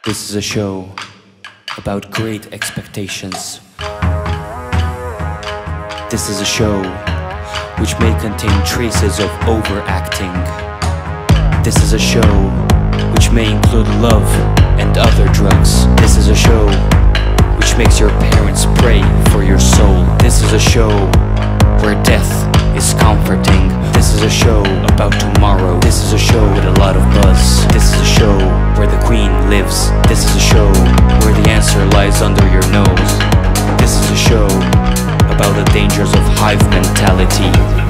This is a show about great expectations. This is a show which may contain traces of overacting. This is a show which may include love and other drugs. This is a show which makes your parents pray for your soul. This is a show where death is comforting. This is a show about tomorrow. This is a show with a lot of buzz. This is a show where the queen lives. This is a show where the answer lies under your nose. This is a show about the dangers of hive mentality.